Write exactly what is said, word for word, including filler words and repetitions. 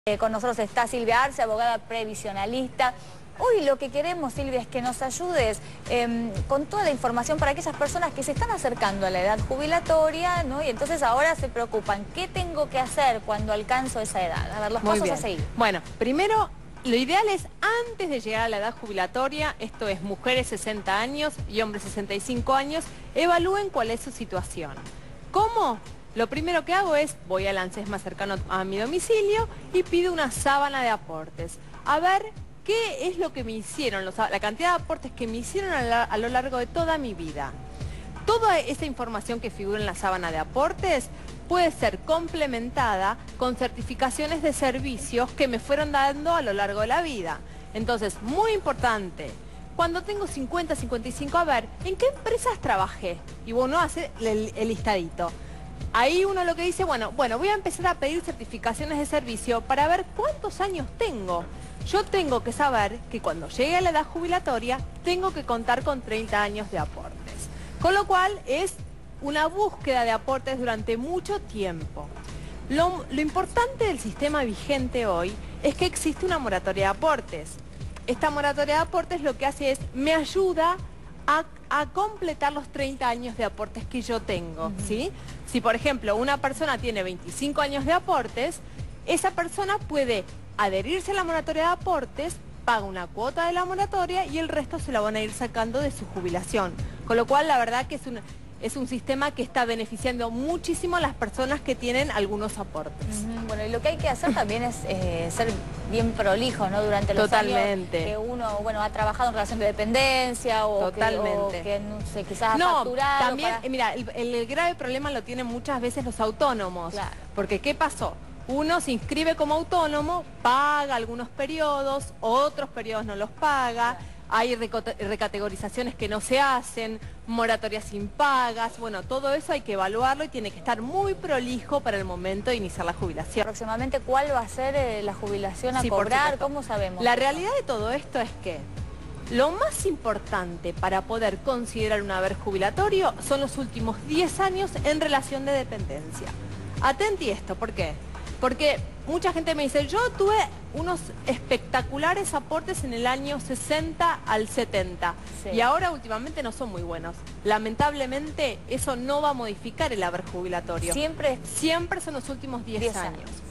Eh, con nosotros está Silvia Arce, abogada previsionalista. Hoy lo que queremos, Silvia, es que nos ayudes eh, con toda la información para aquellas personas que se están acercando a la edad jubilatoria, ¿no? Y entonces ahora se preocupan, ¿qué tengo que hacer cuando alcanzo esa edad? A ver, los Muy pasos bien. a seguir. Bueno, primero, lo ideal es antes de llegar a la edad jubilatoria, esto es mujeres sesenta años y hombres sesenta y cinco años, evalúen cuál es su situación. ¿Cómo? Lo primero que hago es, voy al ANSES más cercano a mi domicilio y pido una sábana de aportes. A ver qué es lo que me hicieron, los, la cantidad de aportes que me hicieron a, la, a lo largo de toda mi vida. Toda esa información que figura en la sábana de aportes puede ser complementada con certificaciones de servicios que me fueron dando a lo largo de la vida. Entonces, muy importante, cuando tengo cincuenta, cincuenta y cinco, a ver, ¿en qué empresas trabajé? Y uno hace el, el listadito. Ahí uno lo que dice, bueno, bueno, voy a empezar a pedir certificaciones de servicio para ver cuántos años tengo. Yo tengo que saber que cuando llegue a la edad jubilatoria tengo que contar con treinta años de aportes. Con lo cual es una búsqueda de aportes durante mucho tiempo. Lo, lo importante del sistema vigente hoy es que existe una moratoria de aportes. Esta moratoria de aportes lo que hace es, me ayuda a, a completar los treinta años de aportes que yo tengo, uh-huh. ¿sí? Si, por ejemplo, una persona tiene veinticinco años de aportes, esa persona puede adherirse a la moratoria de aportes, paga una cuota de la moratoria y el resto se la van a ir sacando de su jubilación. Con lo cual, la verdad que es un, es un sistema que está beneficiando muchísimo a las personas que tienen algunos aportes. Uh-huh. Bueno, y lo que hay que hacer también es eh, ser bien prolijo, ¿no? Durante los Totalmente. años que uno, bueno, ha trabajado en relación de dependencia o Totalmente. que, o que no sé, quizás no, ha facturado. También, para... mira, el, el grave problema lo tienen muchas veces los autónomos. Claro. Porque, ¿qué pasó? Uno se inscribe como autónomo, paga algunos periodos, otros periodos no los paga, claro. Hay recategorizaciones que no se hacen, moratorias impagas, bueno, todo eso hay que evaluarlo y tiene que estar muy prolijo para el momento de iniciar la jubilación. Próximamente, ¿cuál va a ser eh, la jubilación a sí, cobrar? ¿Cómo sabemos? La realidad de todo esto es que lo más importante para poder considerar un haber jubilatorio son los últimos diez años en relación de dependencia. Atenti esto, ¿por qué? Porque mucha gente me dice, yo tuve unos espectaculares aportes en el año sesenta al setenta, sí. Y ahora últimamente no son muy buenos. Lamentablemente eso no va a modificar el haber jubilatorio. Siempre, Siempre son los últimos diez años. años.